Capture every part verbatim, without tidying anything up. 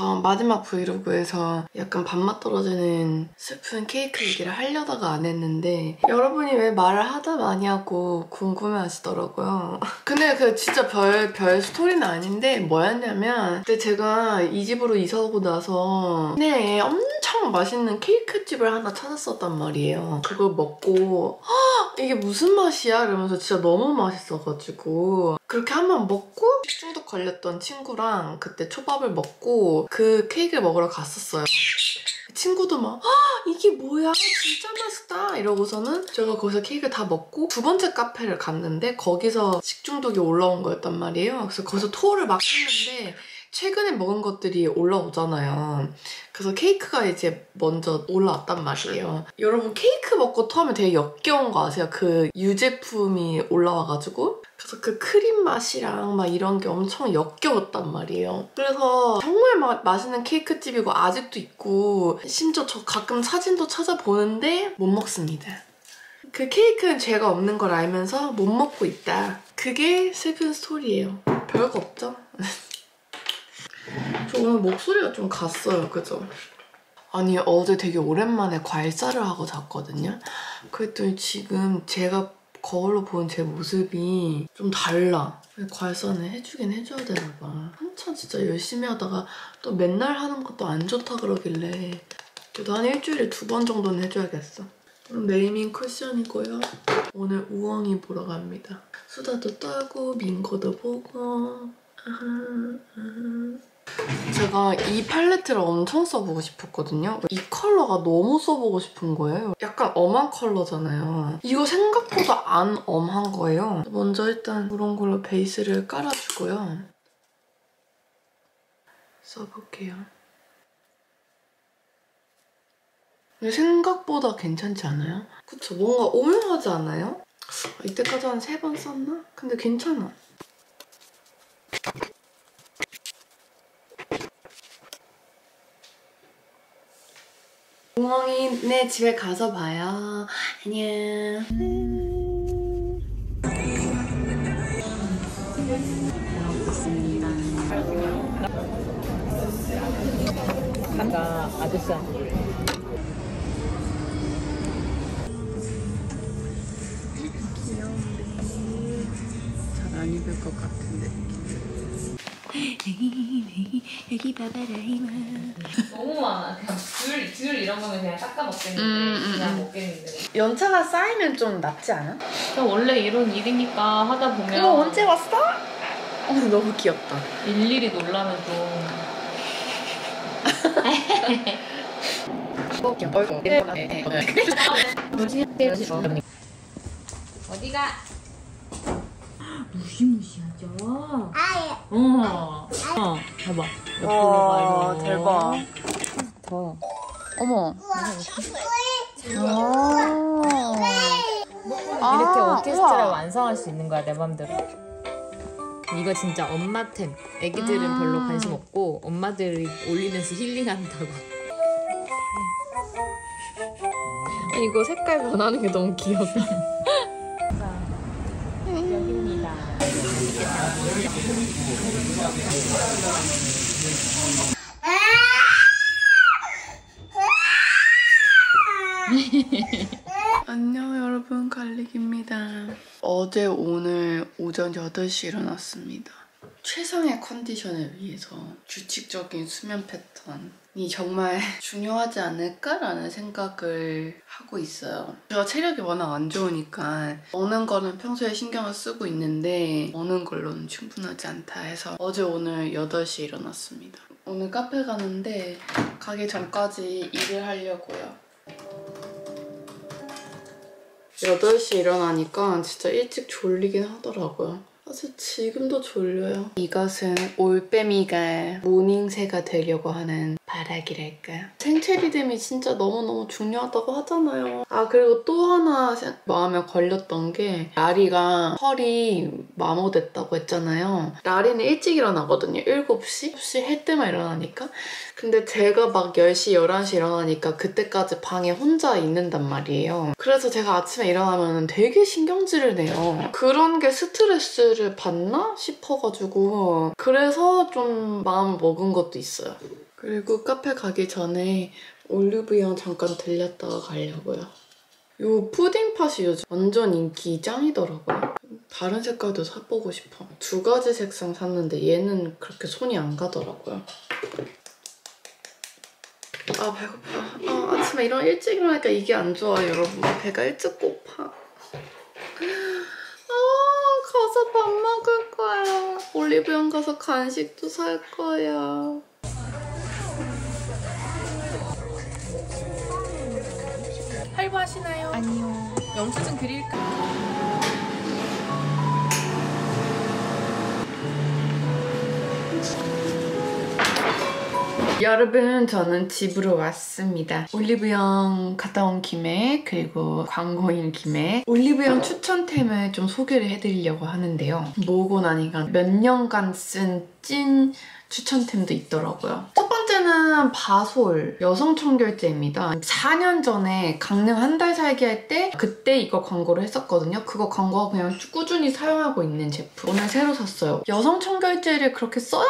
저 마지막 브이로그에서 약간 밥맛 떨어지는 슬픈 케이크 얘기를 하려다가 안 했는데 여러분이 왜 말을 하다 마냐고 궁금해 하시더라고요. 근데 그 진짜 별, 별 스토리는 아닌데 뭐였냐면 그때 제가 이 집으로 이사 오고 나서 시내에 엄청 맛있는 케이크집을 하나 찾았었단 말이에요. 그걸 먹고 이게 무슨 맛이야? 이러면서 진짜 너무 맛있어가지고 그렇게 한 번 먹고 식중독 걸렸던 친구랑 그때 초밥을 먹고 그 케이크를 먹으러 갔었어요. 친구도 막 이게 뭐야? 진짜 맛있다! 이러고서는 제가 거기서 케이크를 다 먹고 두 번째 카페를 갔는데 거기서 식중독이 올라온 거였단 말이에요. 그래서 거기서 토를 막 했는데 최근에 먹은 것들이 올라오잖아요. 그래서 케이크가 이제 먼저 올라왔단 말이에요. 여러분 케이크 먹고 토하면 되게 역겨운 거 아세요? 그 유제품이 올라와가지고 그래서 그 크림 맛이랑 막 이런 게 엄청 역겨웠단 말이에요. 그래서 정말 마, 맛있는 케이크집이고 아직도 있고 심지어 저 가끔 사진도 찾아보는데 못 먹습니다. 그 케이크는 죄가 없는 걸 알면서 못 먹고 있다. 그게 슬픈 스토리예요. 별거 없죠? 저 오늘 목소리가 좀 갔어요, 그죠? 아니 어제 되게 오랜만에 과일살을 하고 잤거든요? 그랬더니 지금 제가 거울로 본 제 모습이 좀 달라. 과일살은 해주긴 해줘야 되나 봐. 한참 진짜 열심히 하다가 또 맨날 하는 것도 안 좋다 그러길래 그래도 한 일주일에 두 번 정도는 해줘야겠어. 그럼 네이밍 쿠션이고요. 오늘 우엉이 보러 갑니다. 수다도 떨고 민고도 보고 아하, 아하. 제가 이 팔레트를 엄청 써보고 싶었거든요. 이 컬러가 너무 써보고 싶은 거예요. 약간 엄한 컬러잖아요. 이거 생각보다 안 엄한 거예요. 먼저 일단 이런 걸로 베이스를 깔아주고요. 써볼게요. 근데 생각보다 괜찮지 않아요? 그쵸? 뭔가 오묘하지 않아요? 이때까지 한 세 번 썼나? 근데 괜찮아. 우엉이네 집에 가서 봐요. 안녕. 먹겠습니다. 감자 아저씨한테. 귀여운데 잘 안 입을 것 같은데. 여기 봐봐라 이마. 너무 많아. 그냥 귤, 귤 이런 거는 그냥 깎아 먹겠는데 음, 음, 그냥 음. 먹겠는데. 연차가 쌓이면 좀 낫지 않아? 원래 이런 일이니까 하다 보면 이거 언제 왔어? 어, 너무 귀엽다. 일일이 놀라면 좀 어디가? 무시무시하죠? 아예. 어. 어. 봐봐. 옆으로 와, 가요. 대박. 더. 어머. 아. 이렇게 아, 오케스트라를 우와. 완성할 수 있는 거야, 내 맘대로. 이거 진짜 엄마템. 애기들은 음. 별로 관심 없고 엄마들이 올리면서 힐링한다고. 이거 색깔 변하는 게 너무 귀엽다. 여기입니다. 안녕 여러분, 갈릭입니다. 어제 오늘 오전 여덟 시에 일어났습니다. 최상의 컨디션을 위해서 규칙적인 수면 패턴이 정말 중요하지 않을까라는 생각을 하고 있어요. 제가 체력이 워낙 안 좋으니까 먹는 거는 평소에 신경을 쓰고 있는데 먹는 걸로는 충분하지 않다 해서 어제 오늘 여덟 시에 일어났습니다. 오늘 카페 가는데 가기 전까지 일을 하려고요. 여덟 시에 일어나니까 진짜 일찍 졸리긴 하더라고요. 사실 지금도 졸려요. 이것은 올빼미가 모닝새가 되려고 하는 바라기랄까요? 생체 리듬이 진짜 너무너무 중요하다고 하잖아요. 아, 그리고 또 하나 마음에 걸렸던 게 라리가 털이 마모됐다고 했잖아요. 라리는 일찍 일어나거든요. 일곱 시? 일곱 시 할 때만 일어나니까. 근데 제가 막 열 시, 열한 시 일어나니까 그때까지 방에 혼자 있는단 말이에요. 그래서 제가 아침에 일어나면 되게 신경질을 내요. 그런 게 스트레스를 받나 싶어가지고 그래서 좀 마음을 먹은 것도 있어요. 그리고 카페 가기 전에 올리브영 잠깐 들렸다가 가려고요. 이 푸딩팟이 요즘 완전 인기 짱이더라고요. 다른 색깔도 사보고 싶어. 두 가지 색상 샀는데 얘는 그렇게 손이 안 가더라고요. 아 배고파. 아, 아침에 이런 일찍 일어나니까 이게 안 좋아요 여러분. 배가 일찍 고파. 아 가서 밥 먹을 거야. 올리브영 가서 간식도 살 거야. 할부하시나요? 아니요. 영수증 드릴까요? 여러분 저는 집으로 왔습니다. 올리브영 갔다 온 김에 그리고 광고인 김에 올리브영 추천템을 좀 소개를 해드리려고 하는데요. 모으고 나니까 몇 년간 쓴 찐 추천템도 있더라고요. 첫 번째는 바솔 여성 청결제입니다. 사 년 전에 강릉 한 달 살기 할 때 그때 이거 광고를 했었거든요. 그거 광고가 그냥 꾸준히 사용하고 있는 제품. 오늘 새로 샀어요. 여성 청결제를 그렇게 써야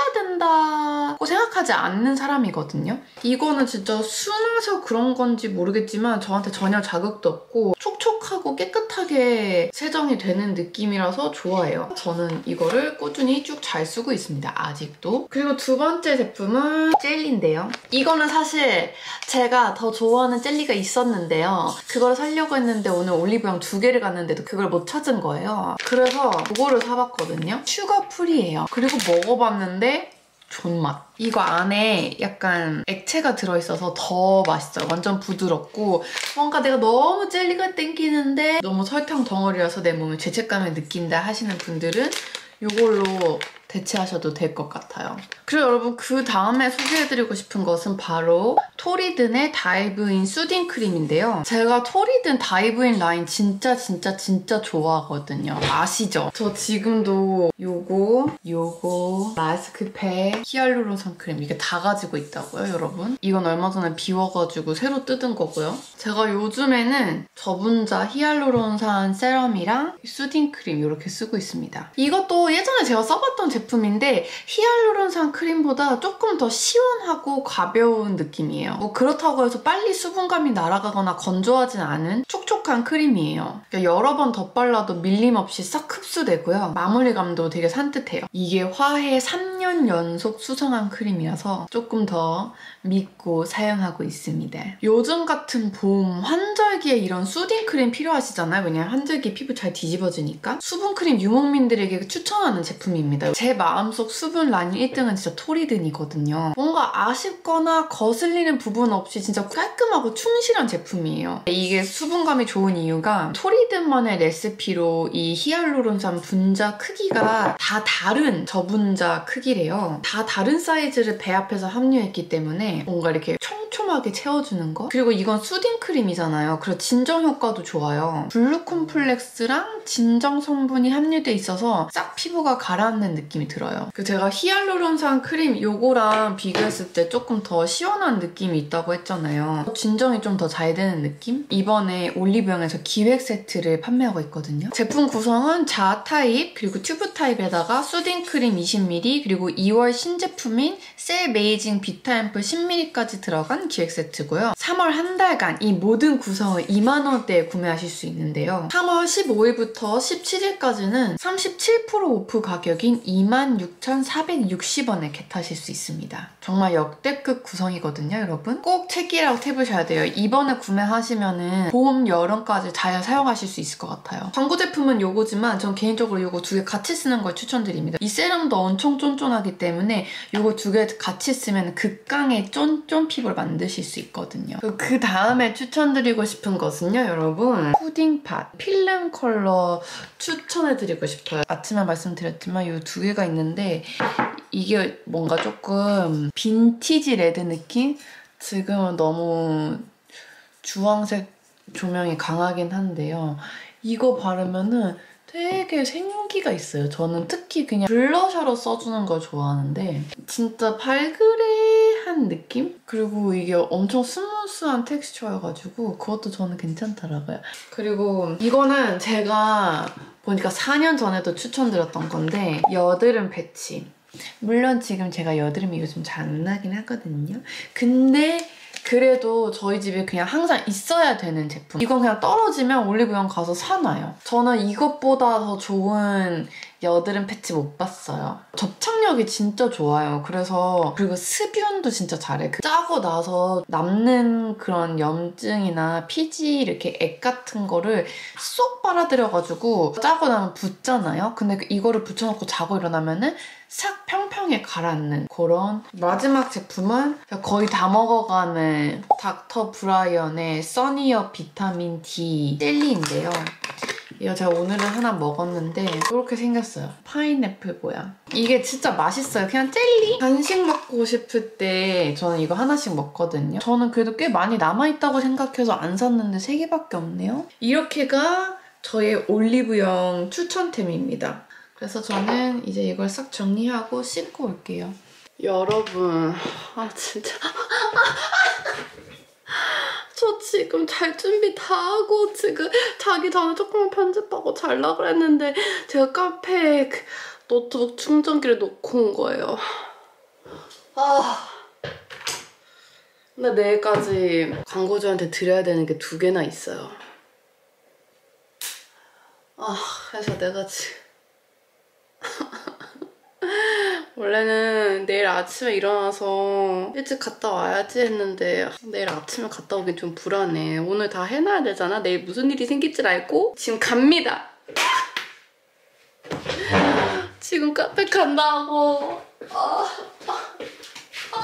된다고 생각하지 않는 사람이거든요. 이거는 진짜 순해서 그런 건지 모르겠지만 저한테 전혀 자극도 없고 촉촉하고 깨끗하게 세정이 되는 느낌이라서 좋아해요. 저는 이거를 꾸준히 쭉 잘 쓰고 있습니다. 아직도. 그리고 두 번째 제품은 젤리인데요. 이거는 사실 제가 더 좋아하는 젤리가 있었는데요. 그걸 사려고 했는데 오늘 올리브영 두 개를 갔는데도 그걸 못 찾은 거예요. 그래서 그거를 사봤거든요. 슈가 프리예요. 그리고 먹어봤는데 존맛. 이거 안에 약간 액체가 들어있어서 더 맛있어요. 완전 부드럽고 뭔가 내가 너무 젤리가 땡기는데 너무 설탕 덩어리라서 내 몸에 죄책감을 느낀다 하시는 분들은 이걸로 대체하셔도 될 것 같아요. 그리고 여러분 그 다음에 소개해드리고 싶은 것은 바로 토리든의 다이브인 수딩 크림인데요. 제가 토리든 다이브인 라인 진짜 진짜 진짜 좋아하거든요. 아시죠? 저 지금도 요거, 요거, 마스크팩, 히알루론 선크림 이게 다 가지고 있다고요, 여러분? 이건 얼마 전에 비워가지고 새로 뜯은 거고요. 제가 요즘에는 저분자 히알루론산 세럼이랑 수딩 크림 이렇게 쓰고 있습니다. 이것도 예전에 제가 써봤던 제품 제품인데 히알루론산 크림보다 조금 더 시원하고 가벼운 느낌이에요. 뭐 그렇다고 해서 빨리 수분감이 날아가거나 건조하진 않은 촉촉한 크림이에요. 그러니까 여러 번 덧발라도 밀림 없이 싹 흡수되고요. 마무리감도 되게 산뜻해요. 이게 화해 삼 년 연속 수성한 크림이라서 조금 더 믿고 사용하고 있습니다. 요즘 같은 봄 환절기에 이런 수딩 크림 필요하시잖아요. 왜냐면 환절기 피부 잘 뒤집어지니까. 수분 크림 유목민들에게 추천하는 제품입니다. 제 마음속 수분 라인 일 등은 진짜 토리든이거든요. 뭔가 아쉽거나 거슬리는 부분 없이 진짜 깔끔하고 충실한 제품이에요. 이게 수분감이 좋은 이유가 토리든만의 레시피로 이 히알루론산 분자 크기가 다 다른 저분자 크기래요. 다 다른 사이즈를 배합해서 함유했기 때문에 뭔가 이렇게 촘촘하게 채워주는 거? 그리고 이건 수딩 크림이잖아요. 그래서 진정 효과도 좋아요. 블루 콤플렉스랑 진정 성분이 함유돼 있어서 싹 피부가 가라앉는 느낌이 들어요. 그 제가 히알루론산 크림 요거랑 비교했을 때 조금 더 시원한 느낌이 있다고 했잖아요. 진정이 좀 더 잘 되는 느낌? 이번에 올리브영에서 기획 세트를 판매하고 있거든요. 제품 구성은 자 타입 그리고 튜브 타입에다가 수딩 크림 이십 밀리리터 그리고 이월 신제품인 셀 메이징 비타 앰플 십 밀리리터까지 들어간 기획 세트고요. 삼월 한 달간 이 모든 구성을 이만 원대에 구매하실 수 있는데요. 삼월 십오일부터 십칠일까지는 삼십칠 퍼센트 오프 가격인 이만 육천사백육십 원에 겟하실 수 있습니다. 정말 역대급 구성이거든요, 여러분. 꼭 체크아웃 해보셔야 돼요. 이번에 구매하시면은 봄, 여름까지 잘 사용하실 수 있을 것 같아요. 광고 제품은 요거지만 전 개인적으로 요거 두 개 같이 쓰는 걸 추천드립니다. 이 세럼도 엄청 쫀쫀하기 때문에 요거 두 개 같이 쓰면 극강의 쫀쫀 피부를 만드실 수 있거든요. 그 다음에 추천드리고 싶은 것은요, 여러분. 푸딩팟 필름 컬러 추천해드리고 싶어요. 아침에 말씀드렸지만 이 두 개가 있는데 이게 뭔가 조금 빈티지 레드 느낌? 지금은 너무 주황색 조명이 강하긴 한데요. 이거 바르면은 되게 생기가 있어요. 저는 특히 그냥 블러셔로 써주는 걸 좋아하는데 진짜 발그레한 느낌? 그리고 이게 엄청 스무스한 텍스처여가지고 그것도 저는 괜찮더라고요. 그리고 이거는 제가 보니까 사 년 전에도 추천드렸던 건데 여드름 패치. 물론 지금 제가 여드름이 요즘 잘 안 나긴 하거든요. 근데 그래도 저희 집에 그냥 항상 있어야 되는 제품. 이건 그냥 떨어지면 올리브영 가서 사놔요. 저는 이것보다 더 좋은 여드름 패치 못 봤어요. 접착력이 진짜 좋아요. 그래서 그리고 습윤도 진짜 잘해. 그 짜고 나서 남는 그런 염증이나 피지 이렇게 액 같은 거를 쏙 빨아들여가지고 짜고 나면 붓잖아요. 근데 이거를 붙여놓고 자고 일어나면은 싹 평평하게 가라앉는 그런. 마지막 제품은 거의 다 먹어가는 닥터 브라이언의 써니어 비타민 D 젤리인데요. 이거 제가 오늘은 하나 먹었는데 이렇게 생겼어요. 파인애플 모양. 이게 진짜 맛있어요. 그냥 젤리? 간식 먹고 싶을 때 저는 이거 하나씩 먹거든요. 저는 그래도 꽤 많이 남아있다고 생각해서 안 샀는데 세 개밖에 없네요. 이렇게가 저의 올리브영 추천템입니다. 그래서 저는 이제 이걸 싹 정리하고 씻고 올게요. 여러분, 아 진짜 저 지금 잘 준비 다 하고 지금 자기 전에 조금만 편집하고 잘라 그랬는데 제가 카페에 그 노트북 충전기를 놓고 온 거예요. 아, 근데 내일까지 광고주한테 드려야 되는 게 두 개나 있어요. 아, 그래서 내가 지금 원래는 내일 아침에 일어나서 일찍 갔다 와야지 했는데 내일 아침에 갔다 오긴 좀 불안해. 오늘 다 해놔야 되잖아. 내일 무슨 일이 생길 줄 알고 지금 갑니다. 지금 카페 간다고. 아, 아, 아,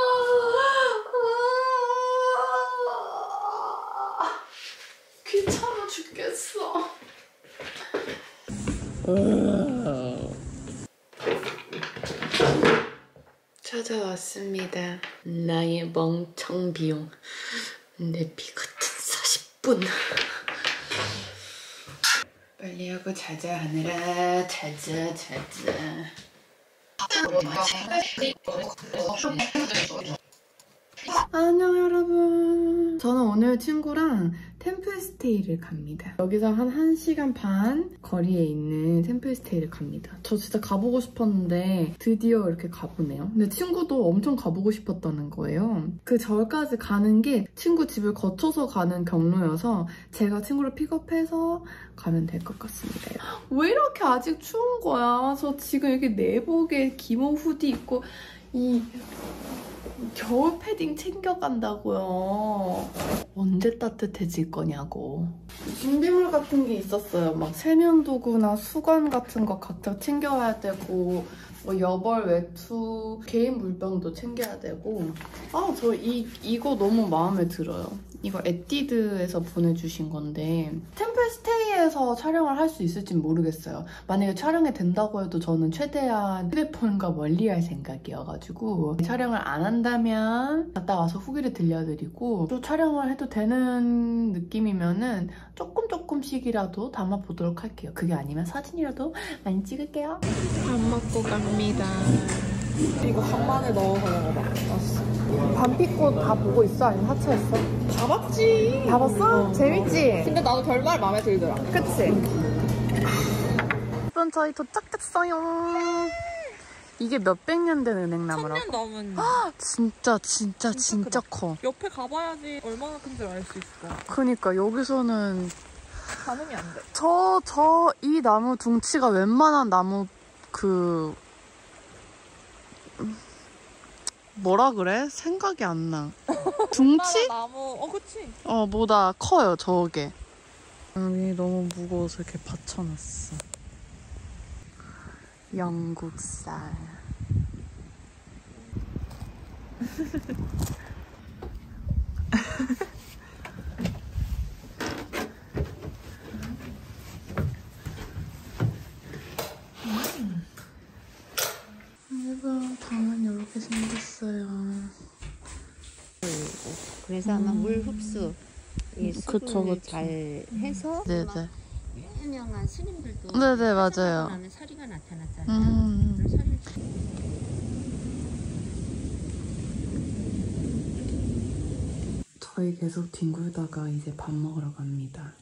아, 귀찮아 죽겠어. 찾아왔습니다. 나의 멍청 비용. 내 피 같은 사십 분. 빨리 하고 자자 하느라. 자자 자자. 안녕 여러분. 저는 오늘 친구랑 템플스테이를 갑니다. 여기서 한 1시간 반 거리에 있는 템플스테이를 갑니다. 저 진짜 가보고 싶었는데 드디어 이렇게 가보네요. 근데 친구도 엄청 가보고 싶었다는 거예요. 그 절까지 가는 게 친구 집을 거쳐서 가는 경로여서 제가 친구를 픽업해서 가면 될 것 같습니다. 왜 이렇게 아직 추운 거야? 저 지금 이렇게 내복에 기모 후디 입고 이 겨울 패딩 챙겨간다고요. 언제 따뜻해질 거냐고. 준비물 같은 게 있었어요. 막 세면도구나 수건 같은 거 각자 챙겨와야 되고 뭐 여벌, 외투, 개인 물병도 챙겨야 되고. 아, 저 이, 이거 너무 마음에 들어요. 이거 에뛰드에서 보내주신 건데 템플스테이에서 촬영을 할 수 있을진 모르겠어요. 만약에 촬영이 된다고 해도 저는 최대한 휴대폰과 멀리할 생각이어가지고 촬영을 안 한다면 갔다 와서 후기를 들려드리고 또 촬영을 해도 되는 느낌이면은 조금 조금씩이라도 담아보도록 할게요. 그게 아니면 사진이라도 많이 찍을게요. 밥 먹고 갑니다. 이거 간만에 넣어서 먹어봐. 반피꽃 다 보고 있어? 아니면 하차했어? 다 봤지. 다 봤어? 어. 재밌지? 근데 나도 결말 마음에 들더라. 그치? 여러분 저희 도착했어요. 이게 몇백 년 된 은행나무라고? 천 년 넘은. 진짜 진짜 진짜, 진짜 커. 옆에 가봐야지 얼마나 큰지 알 수 있어. 그니까 여기서는 가늠이 안 돼. 저 저 이 나무 둥치가 웬만한 나무 그 뭐라 그래? 생각이 안 나. 둥치? 나무. 어, 그치? 어, 보다 커요, 저게. 여기 너무 무거워서 이렇게 받쳐놨어. 영국살. 여러분, 방은 이렇게 생겼어요. 그래서 아마 음. 물 흡수, 이 수분을 그쵸, 그쵸. 잘 해서 네네. 유명한 스님들도 네네, 맞아요. 나면 서리가 나타났잖아요. 음. 서리를... 저희 계속 뒹굴다가 이제 밥 먹으러 갑니다.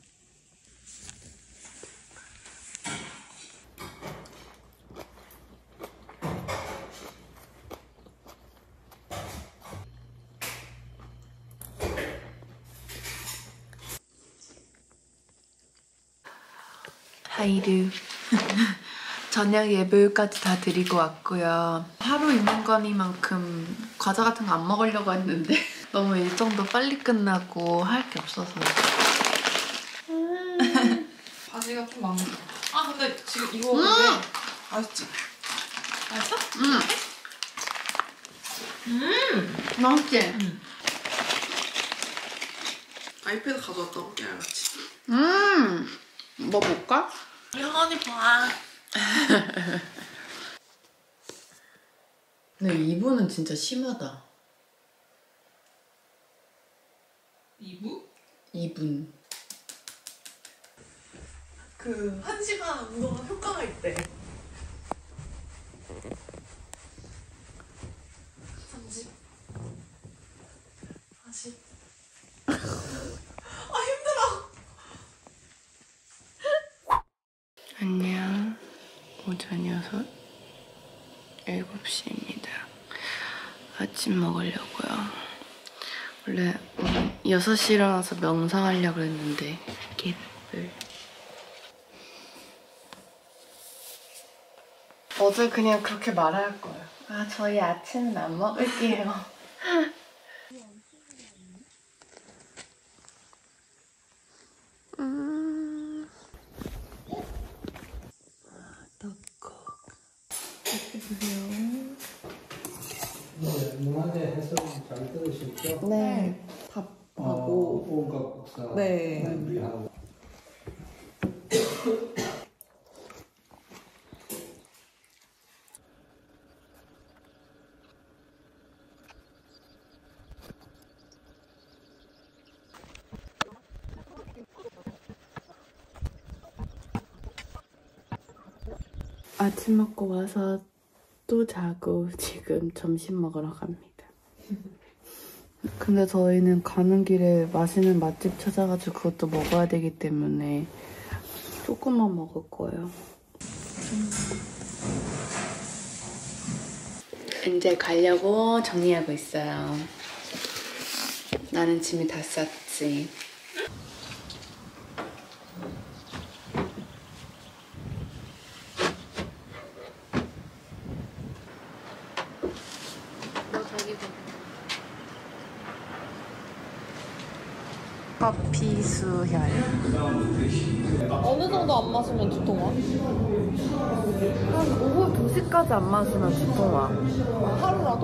하이르. 저녁 예불까지 다 드리고 왔고요. 하루 있는 거니만큼 과자 같은 거 안 먹으려고 했는데 너무 일정도 빨리 끝나고 할 게 없어서. 음. 바지가 좀 많아. 아 근데 지금 이거 음. 왜 맛있지? 맛있어? 음. 음. 맛있지? 음. 아이패드 가져왔다고 깨알같이. 음. 뭐 볼까? 할머니 봐. 근데 이분은 진짜 심하다. 이부? 이분. 그 한 시간 운동은 효과가 있대. 삼십. 사십. 아 힘들어. 안녕. 오전 여섯, 일곱 시입니다. 아침 먹으려고요. 원래 오늘 여섯 시 일어나서 명상하려고 했는데 개뿔. 어제 그냥 그렇게 말할 거예요. 아, 저희 아침은 안 먹을게요. 음. 덕고. 이렇게 보세요. 네, 문화재 해설 잘 들으셨죠? 네. 답하고. 어, 온갖 국사. 네. 준비하고. 아침 먹고 와서 또 자고 지금 점심 먹으러 갑니다. 근데 저희는 가는 길에 맛있는 맛집 찾아가지고 그것도 먹어야 되기 때문에 조금만 먹을 거예요. 이제 가려고 정리하고 있어요. 나는 짐이 다 쌌지. 커피 수혈. 어느 정도 안 마시면 두통 와? 한 오후 두 시까지 안 마시면 두통 와. 하루라도?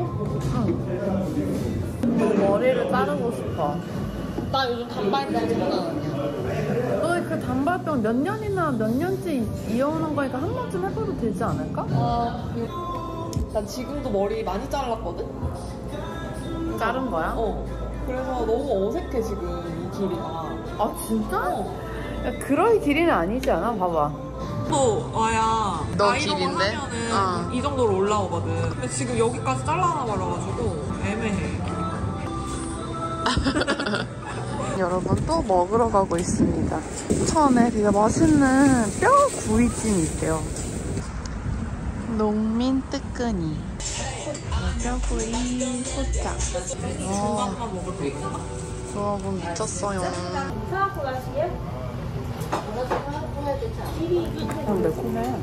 응. 머리를 자르고 싶어. 나 요즘 단발병 장난 아니야. 너 그 단발병 몇 년이나 몇 년째 이어오는 거니까 한 번쯤 해봐도 되지 않을까? 아, 난 지금도 머리 많이 잘랐거든? 자른 거야? 어. 그래서 너무 어색해 지금 이 길이가. 아 진짜? 어. 야, 그럴 길이는 아니지 않아? 봐봐. 또 와야 너 아이롱을 길인데? 하면은 어. 이 정도로 올라오거든. 근데 지금 여기까지 잘라놔 버려가지고 애매해. 여러분 또 먹으러 가고 있습니다. 천에 되게 맛있는 뼈 구이찜이 있대요. 농민 뜨끈이 뼈구이 소장. 중간만 먹을 거 있구나. 여러분 미쳤어요. 어, 매콤해.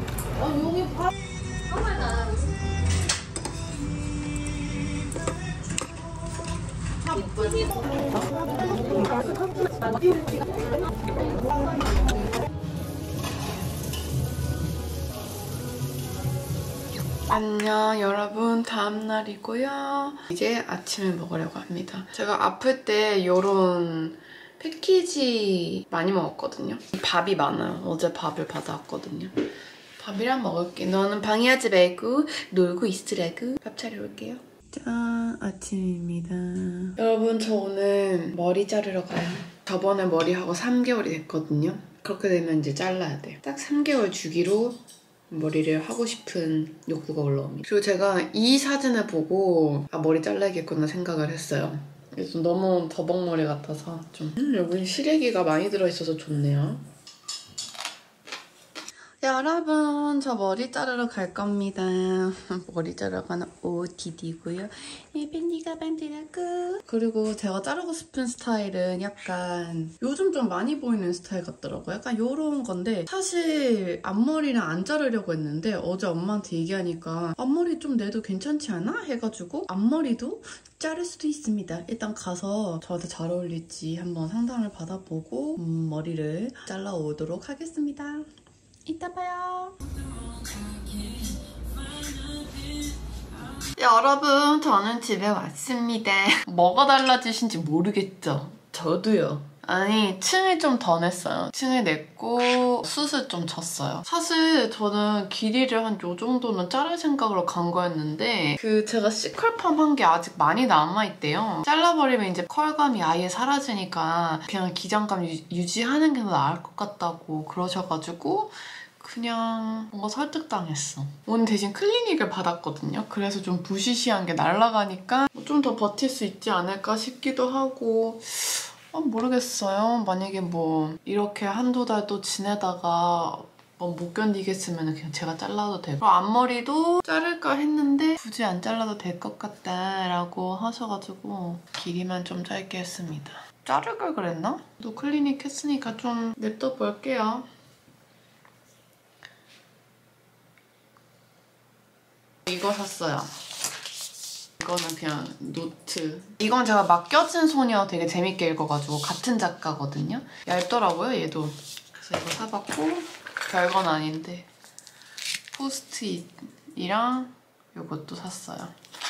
안녕 여러분, 다음날이고요. 이제 아침을 먹으려고 합니다. 제가 아플 때 요런 패키지 많이 먹었거든요. 밥이 많아요. 어제 밥을 받아왔거든요. 밥이랑 먹을게. 너는 방해하지 말고 놀고 있으라고. 밥 차려올게요. 짠, 아침입니다. 여러분, 저 오늘 머리 자르러 가요. 저번에 머리하고 삼 개월이 됐거든요. 그렇게 되면 이제 잘라야 돼요. 딱 삼 개월 주기로 머리를 하고 싶은 욕구가 올라옵니다. 그리고 제가 이 사진을 보고 아, 머리 잘라야겠구나 생각을 했어요. 그래서 너무 더벅머리 같아서 좀 음, 여기 시래기가 많이 들어있어서 좋네요. 여러분, 저 머리 자르러 갈 겁니다. 머리 자르러 가는 오디디고요. 밴디 가방 들고. 그리고 제가 자르고 싶은 스타일은 약간 요즘 좀 많이 보이는 스타일 같더라고요. 약간 요런 건데 사실 앞머리는 안 자르려고 했는데 어제 엄마한테 얘기하니까 앞머리 좀 내도 괜찮지 않아? 해가지고 앞머리도 자를 수도 있습니다. 일단 가서 저한테 잘 어울릴지 한번 상담을 받아보고 음, 머리를 잘라오도록 하겠습니다. 이따 봐요. 여러분, 저는 집에 왔습니다. 뭐가 달라지신지 모르겠죠? 저도요. 아니, 층을 좀 더 냈어요. 층을 냈고 숱을 좀 쳤어요. 사실 저는 길이를 한 요 정도는 자를 생각으로 간 거였는데 그 제가 C컬펌 한 게 아직 많이 남아있대요. 잘라버리면 이제 컬감이 아예 사라지니까 그냥 기장감 유, 유지하는 게 더 나을 것 같다고 그러셔가지고 그냥 뭔가 설득당했어. 오늘 대신 클리닉을 받았거든요. 그래서 좀 부시시한 게 날아가니까 좀 더 버틸 수 있지 않을까 싶기도 하고 아, 모르겠어요. 만약에 뭐 이렇게 한두 달 또 지내다가 뭐 못 견디겠으면 그냥 제가 잘라도 되고 앞머리도 자를까 했는데 굳이 안 잘라도 될 것 같다라고 하셔가지고 길이만 좀 짧게 했습니다. 자를 걸 그랬나? 또 클리닉 했으니까 좀 냅둬 볼게요. 이거 샀어요. 이거는 그냥 노트. 이건 제가 맡겨진 소녀 되게 재밌게 읽어가지고 같은 작가거든요. 얇더라고요, 얘도. 그래서 이거 사봤고 별건 아닌데 포스트잇이랑 이것도 샀어요.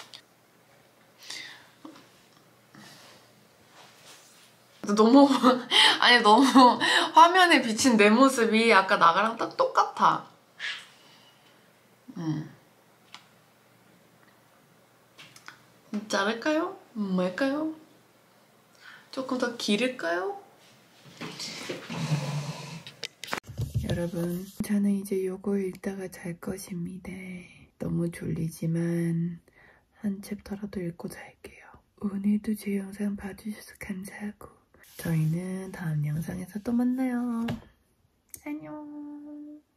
너무 아니 너무 화면에 비친 내 모습이 아까 나가랑 딱 똑같아. 음. 자를까요? 말까요? 조금 더 기를까요? 여러분, 저는 이제 요거 읽다가 잘 것입니다. 너무 졸리지만 한 챕터라도 읽고 잘게요. 오늘도 제 영상 봐주셔서 감사하고 저희는 다음 영상에서 또 만나요. 안녕.